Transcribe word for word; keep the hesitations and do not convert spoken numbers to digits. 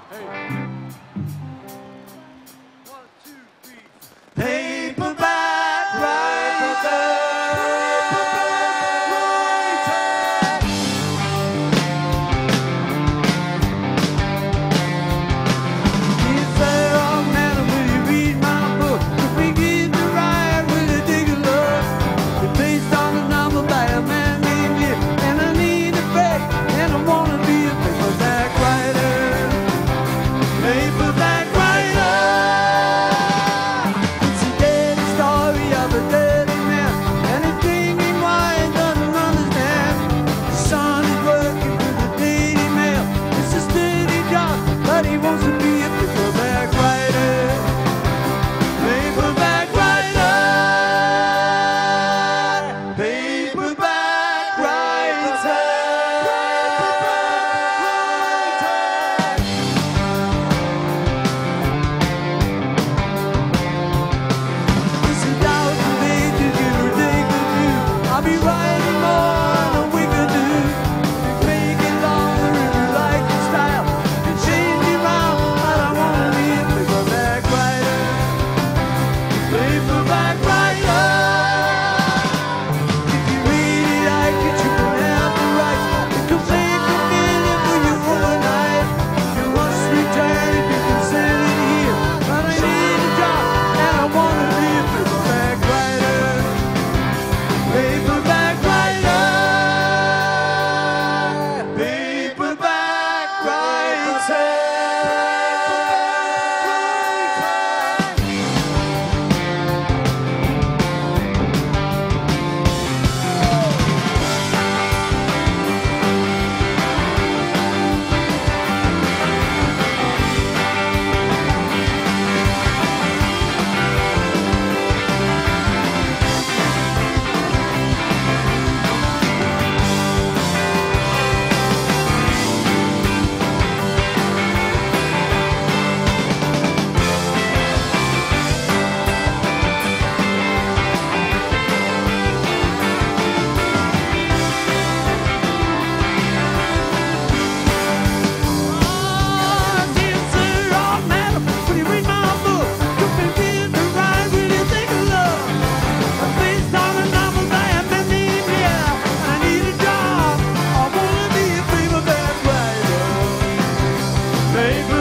Paperback writer. Is there a matter when you read my book? You begin to write with a dig of love. It's based on a novel by a man named Jim, and I need a break, and I wanna be a paperback writer. Paperback writer. Baby.